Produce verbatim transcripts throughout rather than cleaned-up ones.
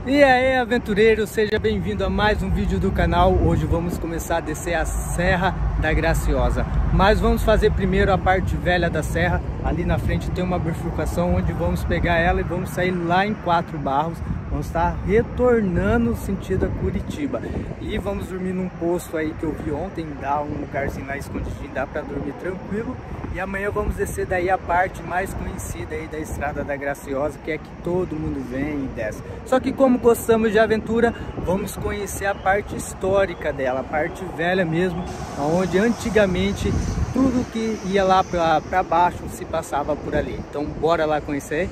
E aí, aventureiro, seja bem-vindo a mais um vídeo do canal. Hoje vamos começar a descer a Serra da Graciosa, mas vamos fazer primeiro a parte velha da serra. Ali na frente tem uma bifurcação onde vamos pegar ela e vamos sair lá em Quatro Barros. Vamos estar retornando sentido a Curitiba e vamos dormir num posto aí que eu vi ontem. Dá um lugarzinho lá escondidinho, dá para dormir tranquilo. E amanhã vamos descer daí a parte mais conhecida aí da Estrada da Graciosa, que é que todo mundo vem e desce. Só que como gostamos de aventura, vamos conhecer a parte histórica dela, a parte velha mesmo, onde antigamente tudo que ia lá para baixo se passava por ali. Então bora lá conhecer.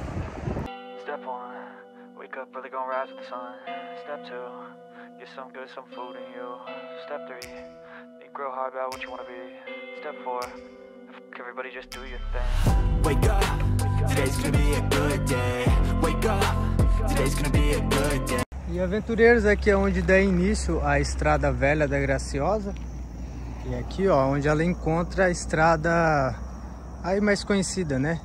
Step one, wake up early, gonna rise with the sun. Step two, get some good, some food in you. Step three, think real hard about what you wanna be. Step four, everybody just do your thing. Wake up, today's gonna be a good day. Wake up, today's gonna be a good day. E aventureiros, aqui é onde dá início a Estrada Velha da Graciosa. E aqui, ó, onde ela encontra a estrada aí mais conhecida, né?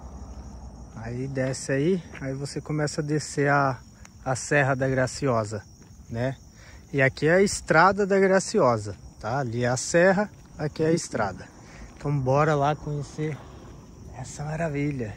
Aí desce aí, aí você começa a descer a, a Serra da Graciosa, né? E aqui é a Estrada da Graciosa, tá? Ali é a serra, aqui é a estrada. Então bora lá conhecer essa maravilha.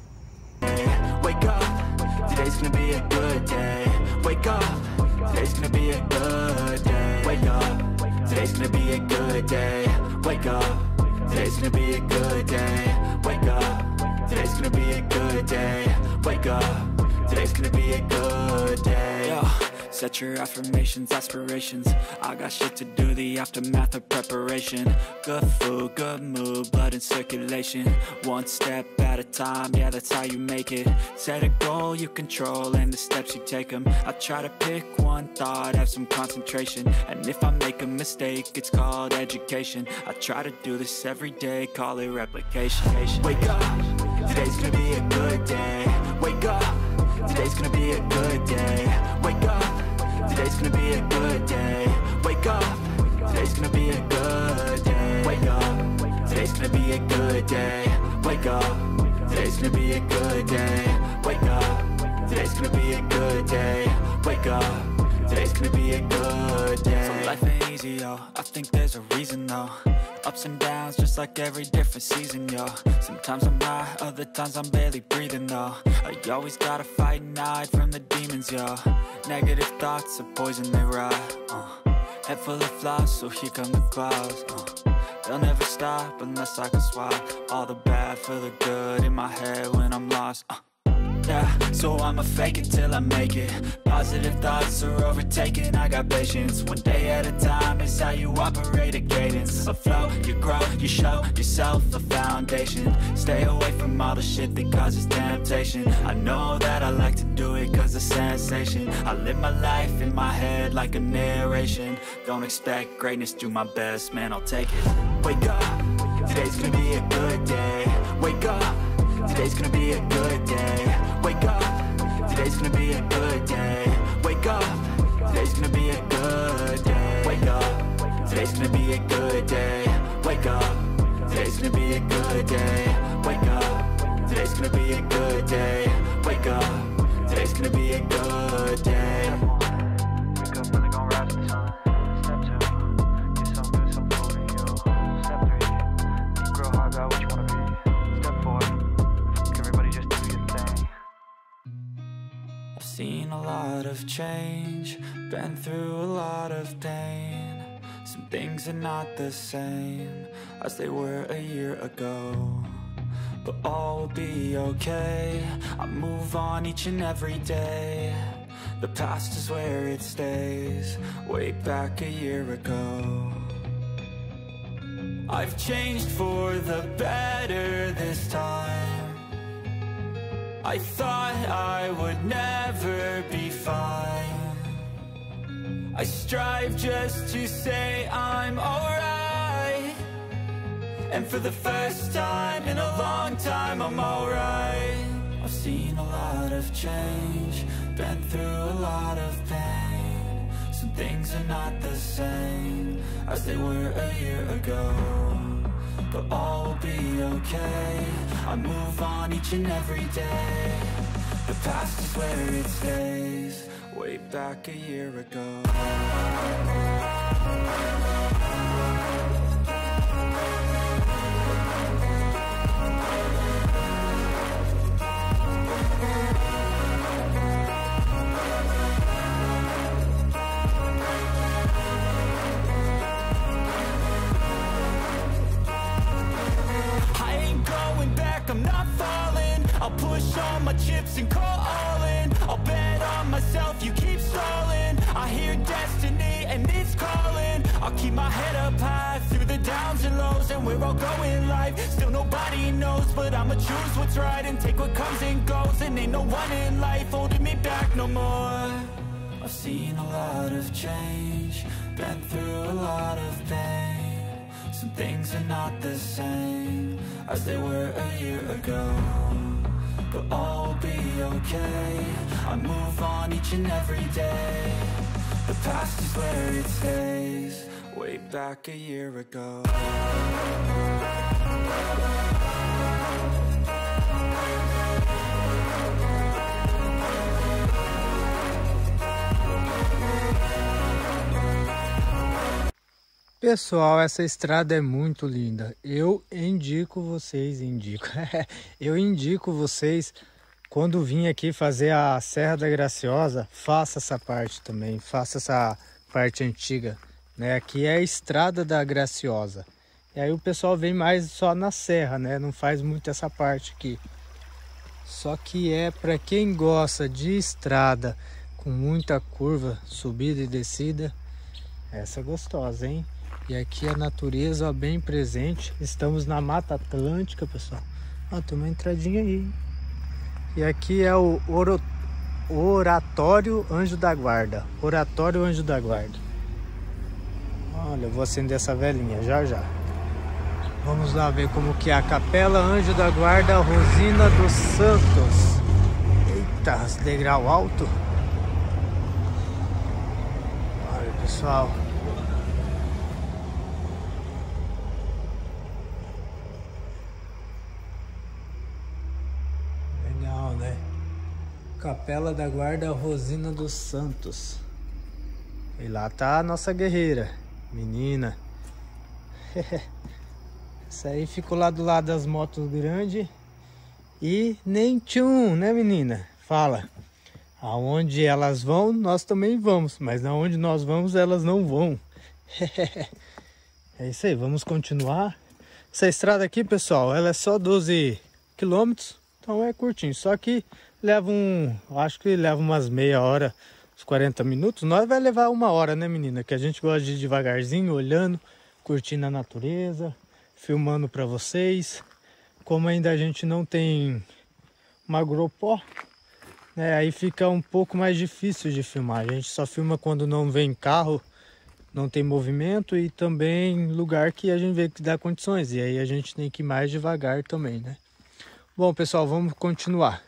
Wake up, today's gonna be a good day. Wake up, today's gonna be a good day. Wake up, today's gonna be a good day. Wake up, today's gonna be a good day. Wake up, today's gonna be a good day. Wake up, today's gonna be a good day. Yo, set your affirmations, aspirations. I got shit to do, the aftermath of preparation. Good food, good mood, blood in circulation. One step at a time, yeah, that's how you make it. Set a goal you control and the steps you take them. I try to pick one thought, have some concentration. And if I make a mistake, it's called education. I try to do this every day, call it replication. Wake up, today's gonna be a good day. Wake up, today's gonna be a good day. Wake up, today's gonna be a good day. Wake up, today's gonna be a good day. Wake up, today's gonna be a good day. Wake up, today's gonna be a good day. Wake up, today's gonna be a good day. Wake up, today's gonna be a good day. So life ain't easy, yo, I think there's a reason though. Ups and downs, just like every different season, yo. Sometimes I'm high, other times I'm barely breathing, though. I always gotta fight and hide from the demons, yo. Negative thoughts are poison, they rot, uh. Head full of flies, so here come the clouds, uh. They'll never stop unless I can swap all the bad for the good in my head when I'm lost, uh. Yeah, so I'ma fake it till I make it. Positive thoughts are overtaken, I got patience. One day at a time is how you operate a cadence. A flow, you grow, you show yourself a foundation. Stay away from all the shit that causes temptation. I know that I like to do it cause of sensation. I live my life in my head like a narration. Don't expect greatness, do my best, man, I'll take it. Wake up, today's gonna be a good day. Wake up, today's gonna be a good day. Wake up, today's gonna be a good day. Wake up, today's gonna be a good day. Wake up, today's gonna be a good day. Wake up, today's gonna be a good day. Wake up, today's gonna be a good day. Wake up, today's gonna be a good day. Wake up early, gonna rise with the sun. Step two, get some good, some food in you. Step three, think real hard about what you wanna be. Step four, everybody just do your thing. I've seen a lot of change, been through a lot of pain. Some things are not the same as they were a year ago, but all will be okay. I move on each and every day. The past is where it stays, way back a year ago. I've changed for the better this time. I thought I would never be fine. I strive just to say I'm alright, and for the first time in a long time I'm alright. I've seen a lot of change, been through a lot of pain. Some things are not the same as they were a year ago, but all will be okay. I move on each and every day. The past is where it stays, way back a year ago. I'm not falling, I'll push all my chips and call all in. I'll bet on myself, you keep stalling. I hear destiny and it's calling. I'll keep my head up high through the downs and lows. And we're all going live, still nobody knows. But I'ma choose what's right and take what comes and goes. And ain't no one in life holding me back no more. I've seen a lot of change, been through a lot of pain. Some things are not the same as they were a year ago, but all will be okay. I move on each and every day. The past is where it stays, way back a year ago. Pessoal, essa estrada é muito linda. Eu indico vocês, indico, eu indico vocês, quando vim aqui fazer a Serra da Graciosa, faça essa parte também, faça essa parte antiga, né? Aqui é a Estrada da Graciosa. E aí o pessoal vem mais só na serra, né? Não faz muito essa parte aqui. Só que é para quem gosta de estrada com muita curva, subida e descida, essa é gostosa, hein? E aqui a natureza, ó, bem presente. Estamos na Mata Atlântica, pessoal. Ó, tem uma entradinha aí, hein? E aqui é o Oro... Oratório Anjo da Guarda. Oratório Anjo da Guarda. Olha, eu vou acender essa velhinha já já. Vamos lá ver como que é a Capela Anjo da Guarda Rosina dos Santos. Eita, degrau alto. Olha, pessoal. Capela da Guarda Rosina dos Santos. E lá tá a nossa guerreira, menina. Essa aí ficou lá do lado das motos grandes. E nem tchum, né, menina? Fala. Aonde elas vão, nós também vamos. Mas aonde nós vamos, elas não vão. É isso aí, vamos continuar. Essa estrada aqui, pessoal, ela é só doze quilômetros. Então é curtinho, só que leva um, acho que leva umas meia hora, uns quarenta minutos. Nós vai levar uma hora, né, menina? Que a gente gosta de ir devagarzinho, olhando, curtindo a natureza, filmando para vocês. Como ainda a gente não tem uma GoPro, né, aí fica um pouco mais difícil de filmar. A gente só filma quando não vem carro, não tem movimento e também lugar que a gente vê que dá condições. E aí a gente tem que ir mais devagar também, né? Bom, pessoal, vamos continuar.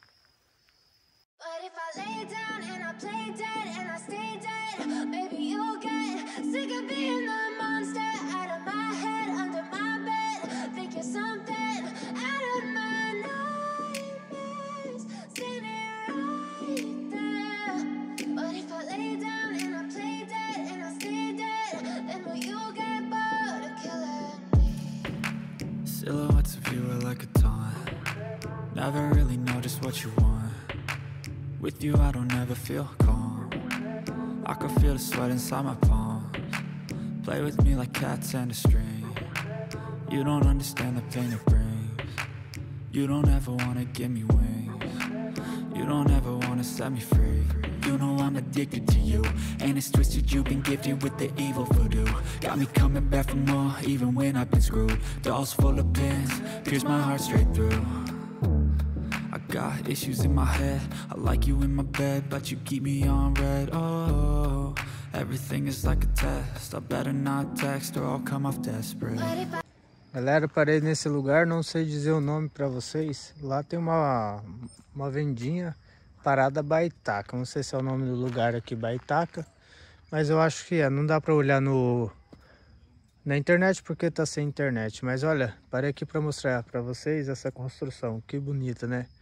Silhouettes of you are like a taunt. Never really know just what you want. With you I don't ever feel calm. I can feel the sweat inside my palms. Play with me like cats and a string. You don't understand the pain it brings. You don't ever wanna give me wings. You don't ever wanna set me free. You know I'm addicted to you, and it's twisted, you've been gifted with the evil voodoo. Got me coming back for more, even when I've been screwed. Dolls full of pins, pierce my heart straight through. I got issues in my head, I like you in my bed, but you keep me on red. Oh, everything is like a test, I better not text or I'll come off desperate. Galera, parei nesse lugar, não sei dizer o nome pra vocês. Lá tem uma, uma vendinha, Parada Baitaca. Não sei se é o nome do lugar aqui, Baitaca, mas eu acho que é. Não dá pra olhar no, na internet porque tá sem internet. Mas olha, parei aqui pra mostrar pra vocês essa construção. Que bonita, né?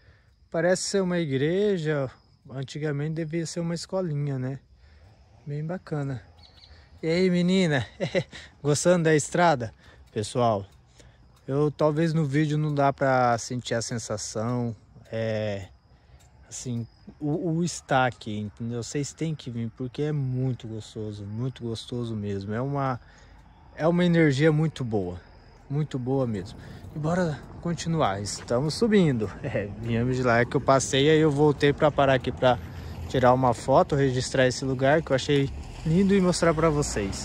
Parece ser uma igreja, antigamente devia ser uma escolinha, né? Bem bacana. E aí, menina, gostando da estrada? Pessoal, eu talvez no vídeo não dá pra sentir a sensação, é, assim, o, o estar aqui, entendeu? Vocês têm que vir, porque é muito gostoso, muito gostoso mesmo. É uma, é uma energia muito boa, muito boa mesmo. E bora continuar, estamos subindo. É, viemos de lá, é que eu passei, aí eu voltei para parar aqui para tirar uma foto, registrar esse lugar que eu achei lindo e mostrar para vocês.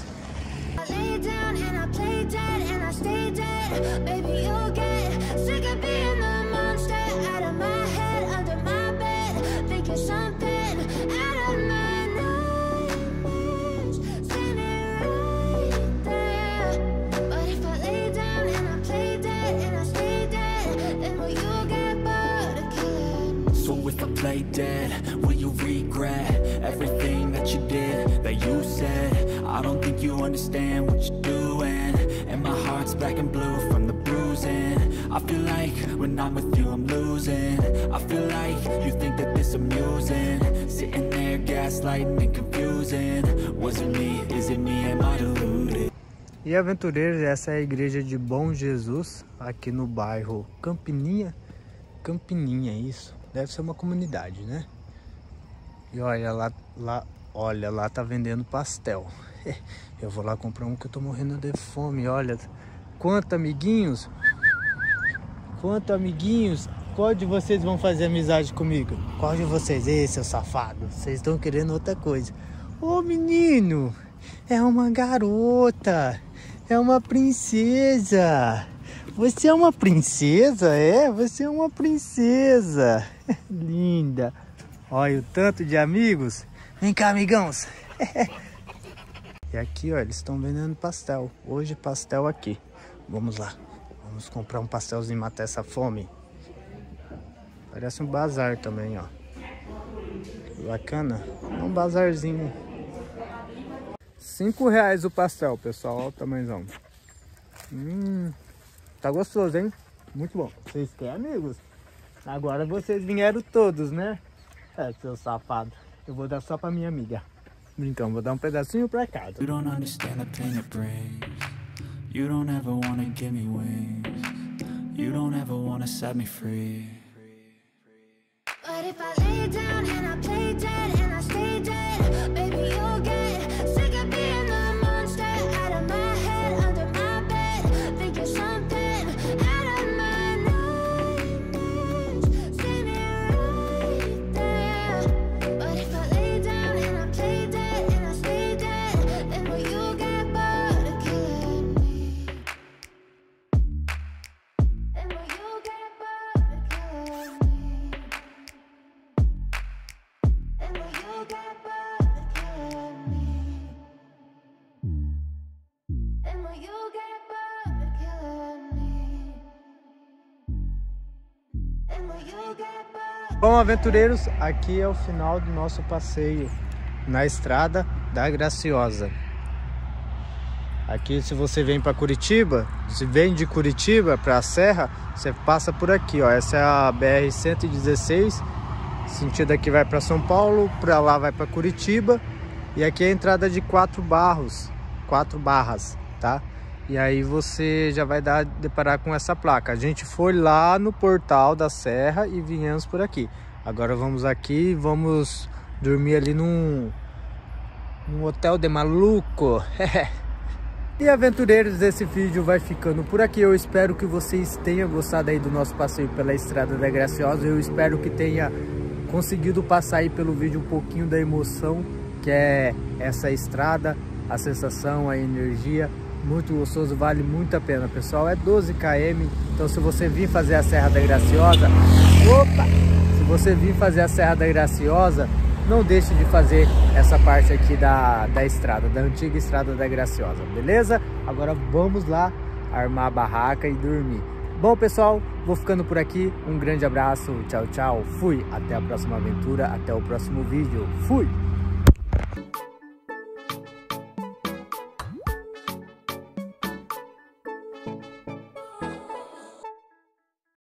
Play dead, will you regret everything that you did, that you said? I don't think you understand what you're doing, and my heart's black and blue from the bruising. I feel like when I'm with you I'm losing. I feel like you think that this amusing, sitting there gaslighting and confusing. Was it me, is it me, am I deluded? E aventureiros, essa é a igreja de Bom Jesus, aqui no bairro Campininha. Campininha, isso. Deve ser uma comunidade, né? E olha lá, lá, olha lá tá vendendo pastel. Eu vou lá comprar um que eu tô morrendo de fome. Olha, quanto amiguinhos, quanto amiguinhos. Qual de vocês vão fazer amizade comigo? Qual de vocês? Ei, seu safado, vocês estão querendo outra coisa. Ô menino, é uma garota, é uma princesa. Você é uma princesa, é? Você é uma princesa. Linda. Olha o tanto de amigos. Vem cá, amigãos. E aqui, ó, eles estão vendendo pastel. Hoje, pastel aqui. Vamos lá. Vamos comprar um pastelzinho e matar essa fome. Parece um bazar também, ó. Bacana. É um bazarzinho. Cinco reais o pastel, pessoal. Olha o tamanhozão. Hum... Tá gostoso, hein? Muito bom. Vocês querem, amigos? Agora vocês vieram todos, né? É, seu safado. Eu vou dar só pra minha amiga. Então, vou dar um pedacinho pra casa. You don't understand the pain it brings. You don't ever wanna give me wings. You don't ever wanna set me free. But if I lay down and I play dead and I stay dead, baby, you'll get sick of being the monster out of my head, under my bed, thinking something. Bom, aventureiros, aqui é o final do nosso passeio na estrada da Graciosa. Aqui, se você vem para Curitiba, se vem de Curitiba para a Serra, você passa por aqui, ó. Essa é a B R cento e dezesseis, sentido aqui vai para São Paulo, para lá vai para Curitiba. E aqui é a entrada de quatro barros, quatro barras, tá? E aí você já vai dar, deparar com essa placa. A gente foi lá no portal da Serra e viemos por aqui. Agora vamos aqui e vamos dormir ali num, num hotel de maluco. E aventureiros, esse vídeo vai ficando por aqui. Eu espero que vocês tenham gostado aí do nosso passeio pela Estrada da Graciosa. Eu espero que tenha conseguido passar aí pelo vídeo um pouquinho da emoção que é essa estrada, a sensação, a energia. Muito gostoso, vale muito a pena, pessoal. É doze quilômetros, então se você vir fazer a Serra da Graciosa, opa! Se você vir fazer a Serra da Graciosa, não deixe de fazer essa parte aqui da, da estrada, da antiga Estrada da Graciosa, beleza? Agora vamos lá armar a barraca e dormir. Bom, pessoal, vou ficando por aqui. Um grande abraço, tchau, tchau. Fui, até a próxima aventura, até o próximo vídeo. Fui!